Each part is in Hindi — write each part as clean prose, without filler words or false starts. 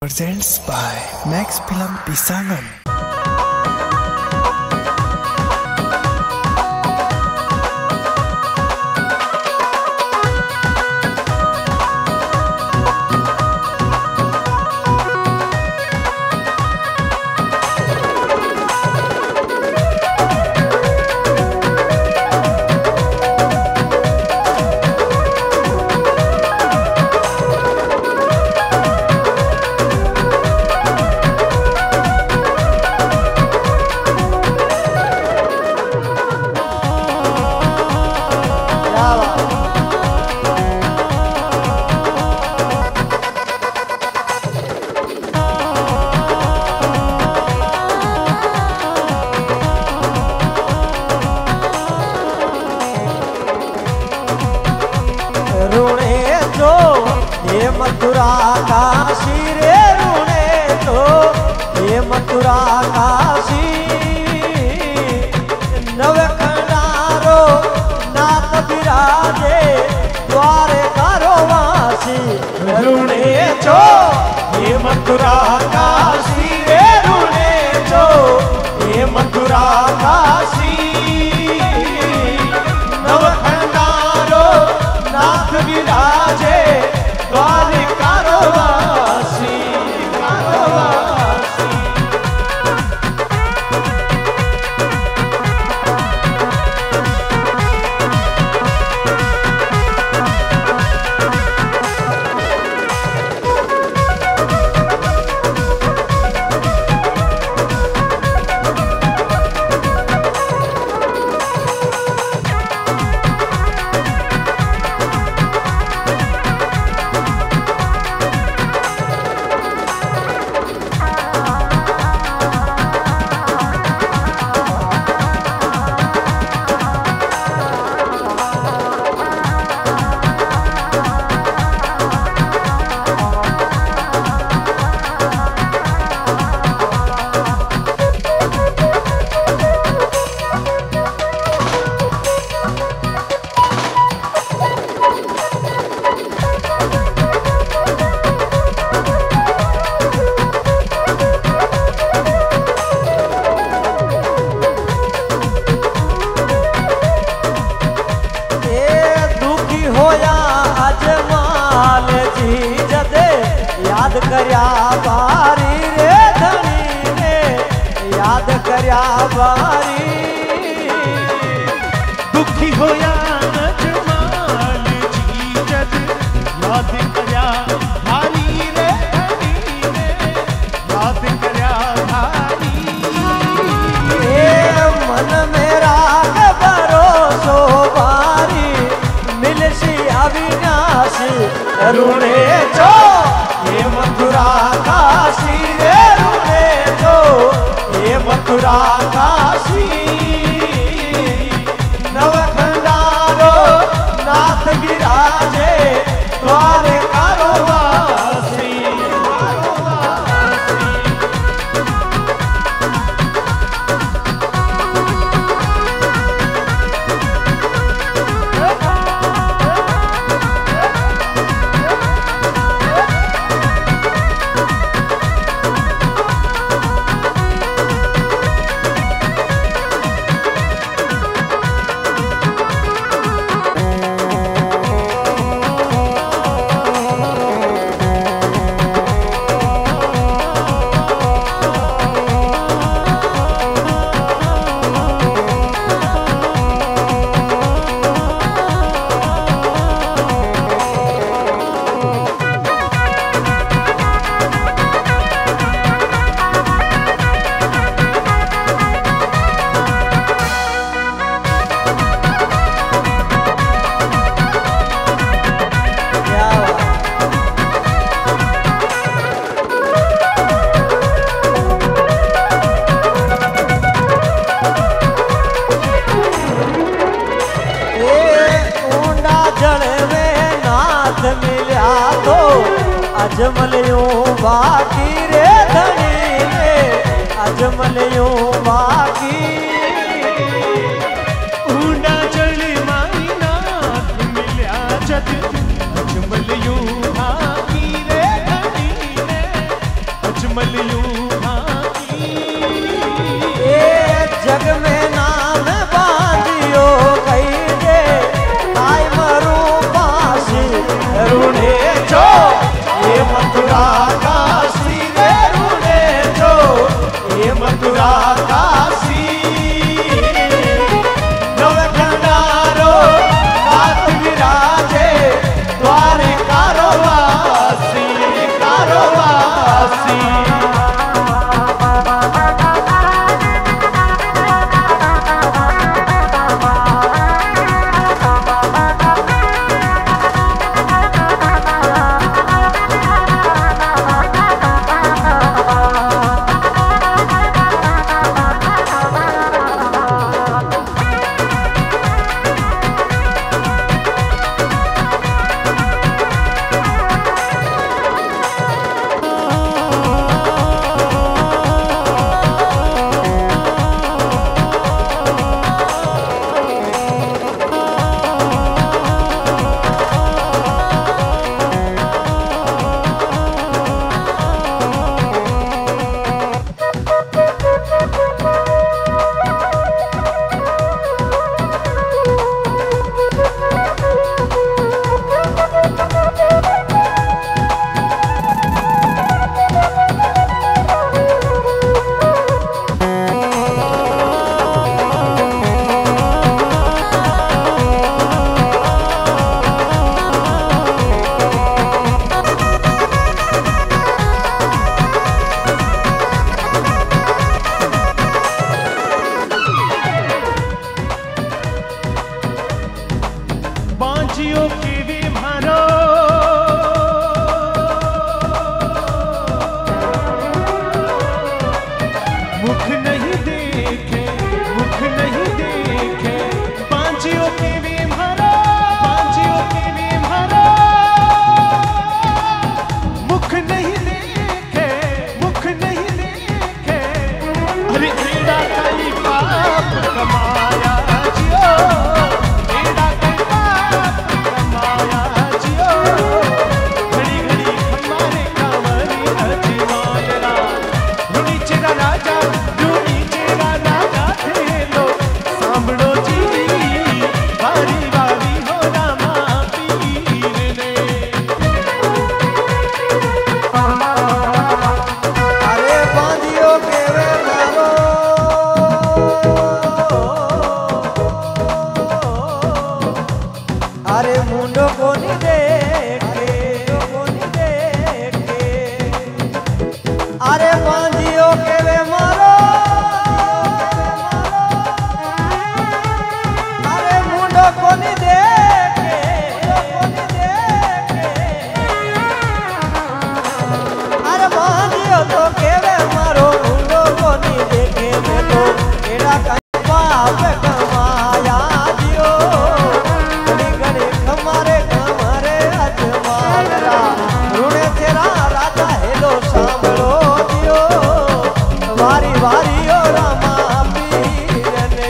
Presents by Max Film Pisangan. Mathura Kashi रे रुणे तो ये मथुरा काशी नवखंडारो नाथ विराजे द्वारे कारो वासी रुणे चो ये मथुरा काशी रे रुणे चो ये मथुरा काशी नवखंडारो नाथ विराजे द्वारे कारोवासी कारोवासी याद करया बारी रे धनी ने याद करया बारी दुखी होया अजमाल जी जद याद करया भारी रे धनी ने याद करया भारी मन मेरा भरोसो बारी मिलसी अविनाशी रुणे चो ये मथुरा काशी रे रुणे चो ये मथुरा काशी नवखंडारो नाथ विराजे द्वारे कारोवासी मिल्या तो अजमलियों बाकी रे धनी रे अजमलियों बाकी ऊंडा जल माई नाथ मिल्या जद अजमलियों बाकी रे धनी ने बांझियो के वे मारो मुख नहीं देखे, मुख नहीं देखे, बांझियो के वे मारो, बांझियो के वे मारो, मुख नहीं देखे, मुख नहीं देखे, अरे एड़ा कई पाप कमाया जियो, एड़ा कई पाप कमाया जियो, घड़ी घड़ी हमारे कांवरी अजमानरा, रुनी चेरा राजा, रुनी चेरा राजा थे लो, सांभळो जी, वारी वारी हो रामा पीर ने। अरे बांधियो के वे मारो, अरे मुंडो कोनी देखे, कोनी देखे, अरे बांधियो के वे मारो, अरे मुंडो कोनी देखे, कोनी देखे, अरे बांधियो तो केवे मारो मुंडो कोनी देखे, मैं तो एड़ा कई पाप कमाया जियो, घड़ी घड़ी हमारे हमारे अजमानरा, रुणे तेरा राजा हेलो सांभळो जियो, वारी वारी ओ रामा पीर ने।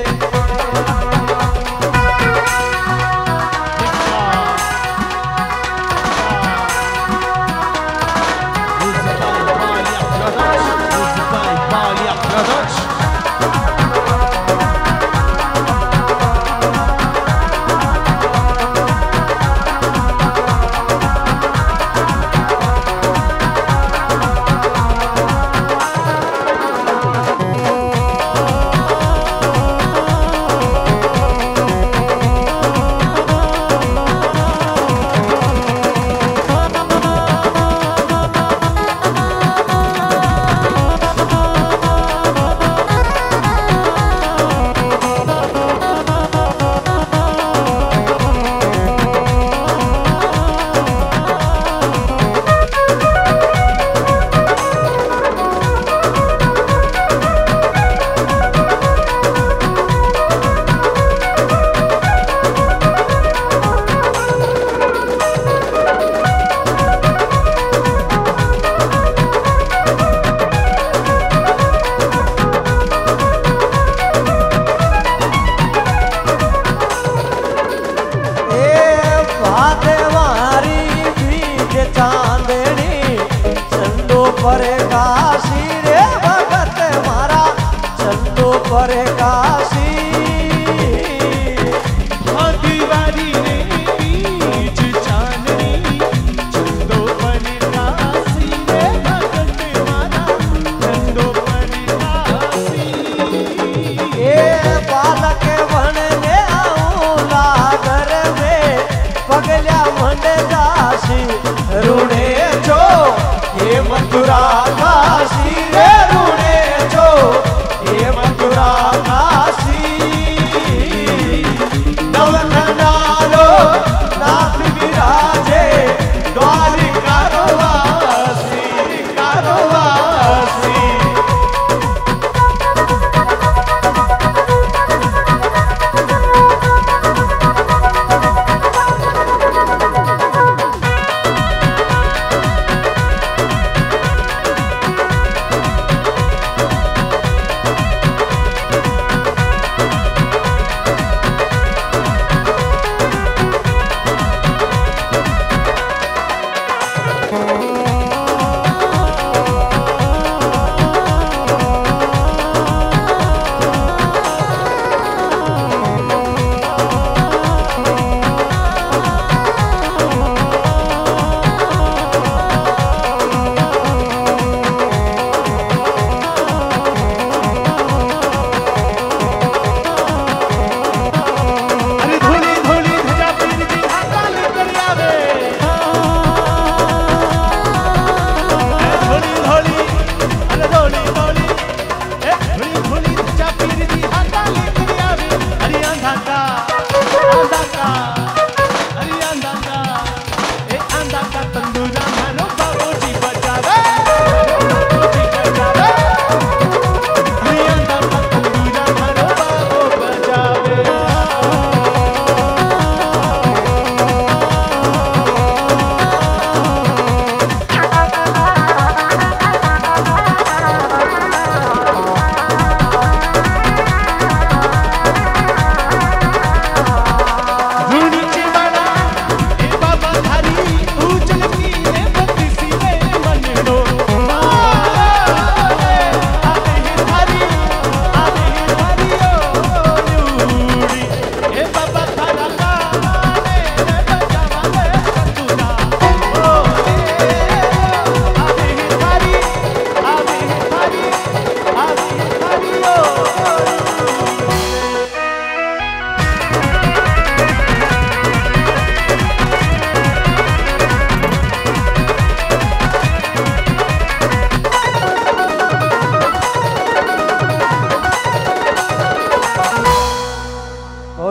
परे काशी रे भगत मारा चंदो परे काशी दीवारी रे बीच चांदनी चंदो परे काशी रे भगत मारा चंदो परे काशी ए बालक बनने आऊला घर में पगल्या मंड जाशी रुणे जो ये मथुरा काशी रे रुणे जो ये मथुरा काशी नवखंडालो नाथ विराजे द्वारिका वासी कारोवासी।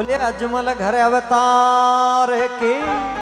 बोले अजमल घर अवतार की।